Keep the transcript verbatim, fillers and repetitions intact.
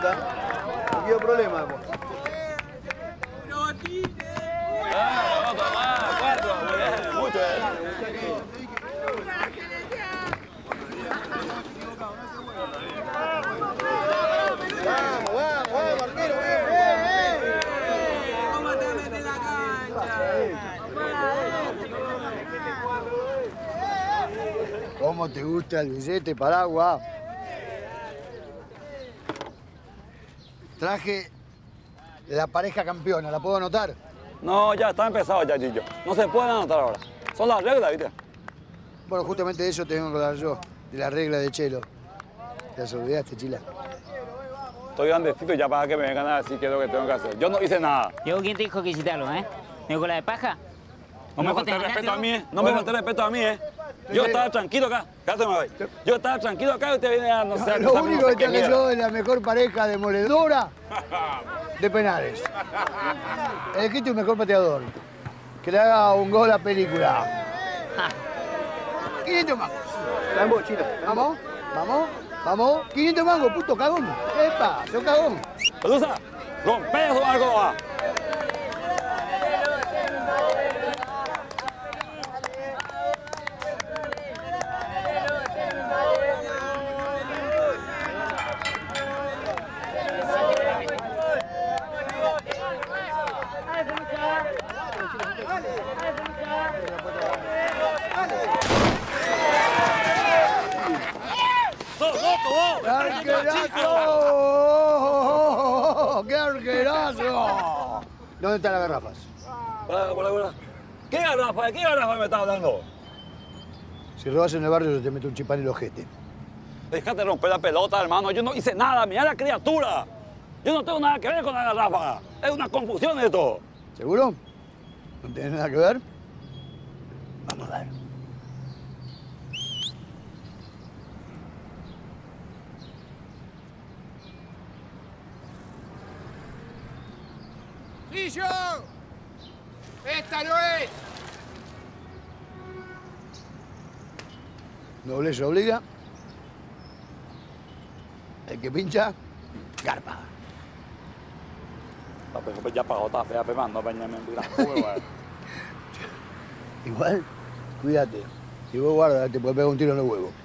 gusta. No quiero problemas después. Ah, otro más, cuatro, muy bien, mucho bien. Vamos, vamos, vamos, arquero, bien, bien, bien. ¿Cómo te metes en la cancha? ¿Cómo te gusta el billete, Paraguas? Traje la pareja campeona, ¿la puedo anotar? No, ya está empezado ya, Gillo. No se pueden anotar ahora. Son las reglas, ¿viste? Bueno, justamente de eso tengo que hablar yo, de la regla de Chelo. ¿Te has olvidaste, Chila? Estoy grandecito ya para que me vengan a decir qué es lo que tengo que hacer. Yo no hice nada. ¿Yo quién te dijo que hiciste algo, eh? ¿Me con la de paja? No me falté respeto a mí, ¿eh? No me falté respeto a mí, ¿eh? Yo estaba tranquilo acá. Cállate, me voy. Yo estaba tranquilo acá y usted viene a no sé... Lo único que tengo yo es la mejor pareja demoledora de penales. Elegiste un mejor pateador. Que le haga un gol a película. quinientos mangos. Vamos, Chila. Vamos, vamos, vamos. quinientos mangos, puto cagón. Epa, sos cagón. Pelusa, rompe eso algo va. ¡Arquerazo! ¡Qué arquerazo! ¿Dónde están las garrafas? Para, para, para. ¿Qué garrafa? ¿De qué garrafa me estás hablando? Si robas en el barrio, yo te meto un chipán en el ojete. Dejate romper la pelota, hermano. Yo no hice nada. Mira la criatura. Yo no tengo nada que ver con la garrafa. Es una confusión esto. ¿Seguro? ¿No tienes nada que ver? Vamos a ver. ¡Trillo! ¡Esta no es! Nobleza obliga. El que pincha, garpa. Ya pagó, está fea, pero no Benjamin. Igual, cuídate. Si vos guardas, te puedes pegar un tiro en los huevos.